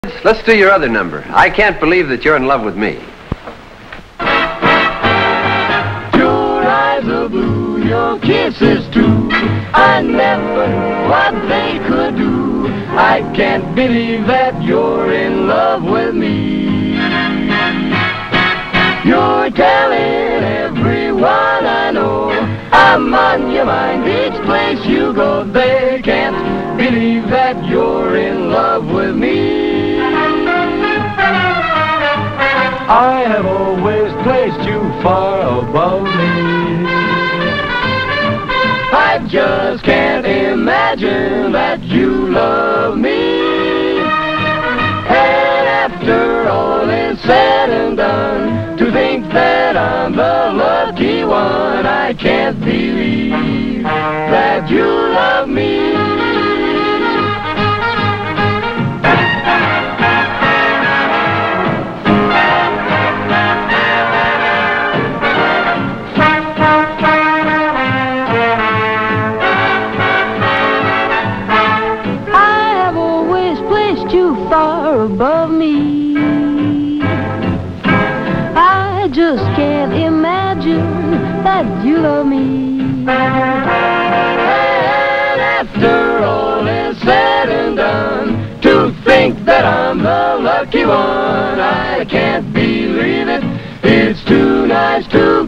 Let's do your other number. I can't believe that you're in love with me. Your eyes are blue, your kisses too. I never knew what they could do. I can't believe that you're in love with me. You're telling everyone I know I'm on your mind each place you go. They can't believe that you're in love with me. I have always placed you far above me. I just can't imagine that you love me. And after all is said and done, to think that I'm the lucky one, I can't believe that you love me. Far above me. I just can't imagine that you love me. And after all is said and done, to think that I'm the lucky one, I can't believe it. It's too nice to